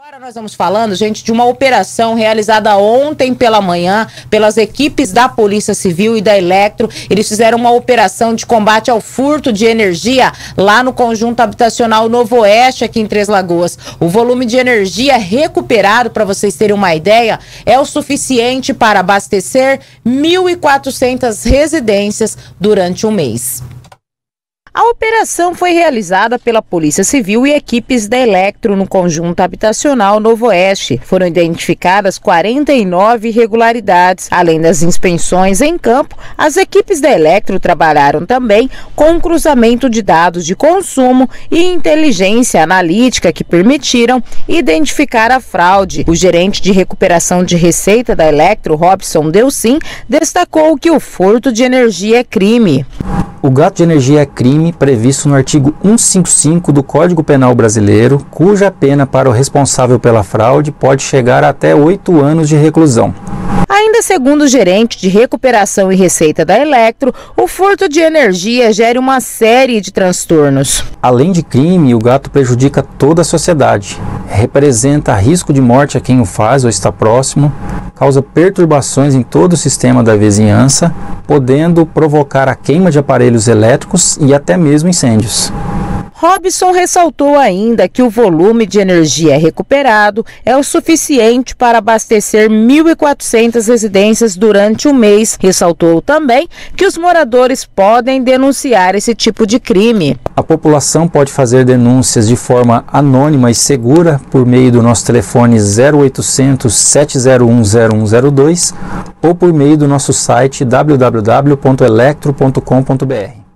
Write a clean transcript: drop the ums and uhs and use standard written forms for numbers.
Agora nós vamos falando, gente, de uma operação realizada ontem pela manhã pelas equipes da Polícia Civil e da Electro. Eles fizeram uma operação de combate ao furto de energia lá no conjunto habitacional Novo Oeste, aqui em Três Lagoas. O volume de energia recuperado, para vocês terem uma ideia, é o suficiente para abastecer 1.400 residências durante um mês. A operação foi realizada pela Polícia Civil e equipes da Electro no conjunto habitacional Novo Oeste. Foram identificadas 49 irregularidades. Além das inspeções em campo, as equipes da Electro trabalharam também com um cruzamento de dados de consumo e inteligência analítica que permitiram identificar a fraude. O gerente de recuperação de receita da Electro, Robson Delcin, destacou que o furto de energia é crime. O gasto de energia é crime previsto no artigo 155 do Código Penal Brasileiro, cuja pena para o responsável pela fraude pode chegar até 8 anos de reclusão. Ainda segundo o gerente de recuperação e receita da Electro, o furto de energia gera uma série de transtornos. Além de crime, o gato prejudica toda a sociedade. Representa risco de morte a quem o faz ou está próximo, causa perturbações em todo o sistema da vizinhança, podendo provocar a queima de aparelhos elétricos e até mesmo incêndios. Robson ressaltou ainda que o volume de energia recuperado é o suficiente para abastecer 1.400 residências durante o mês. Ressaltou também que os moradores podem denunciar esse tipo de crime. A população pode fazer denúncias de forma anônima e segura por meio do nosso telefone 0800 701 0102 ou por meio do nosso site www.electro.com.br.